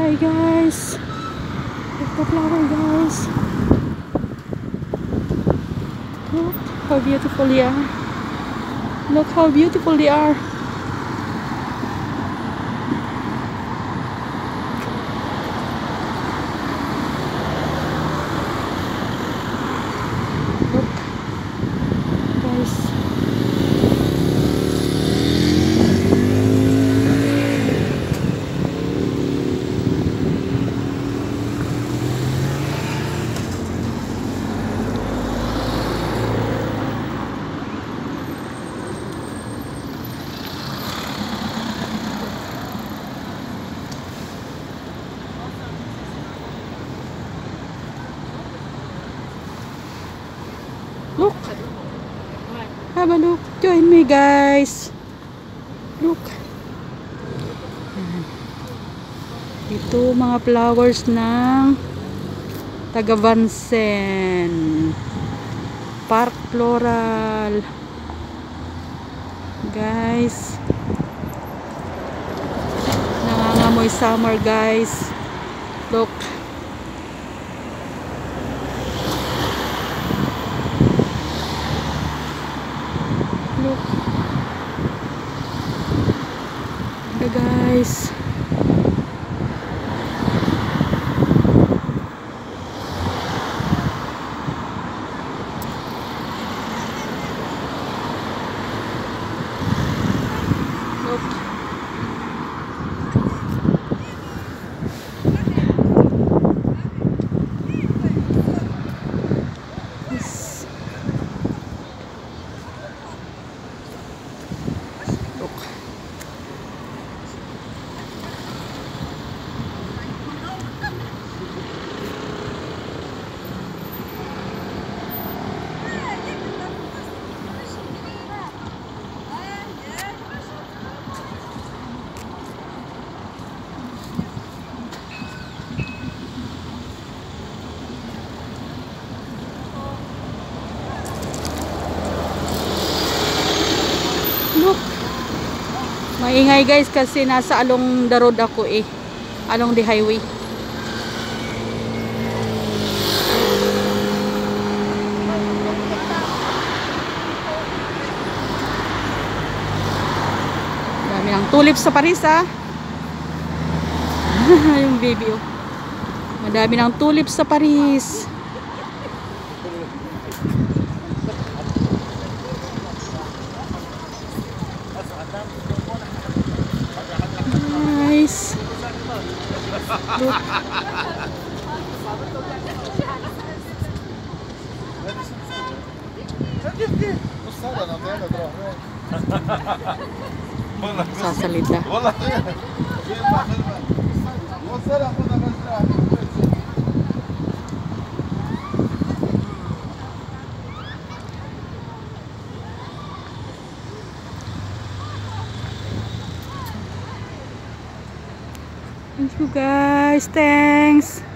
Hi guys. Look the flower guys. Look how beautiful they are. Look how beautiful they are. Look guys. Look. Have a look. Join me guys. Look. Ito mga flowers ng Tagavansen. Park Floral. Guys. Nangangamoy summer guys. Look. Look. Hey guys. Look. Yes. Look. Look. Maingay guys kasi nasa along the road ako eh. Along the highway. Dami ng tulips sa Paris ah. Yung baby oh. Madami ng tulips sa Paris. Nice. Look. Sasalita. Thank you guys. Thanks.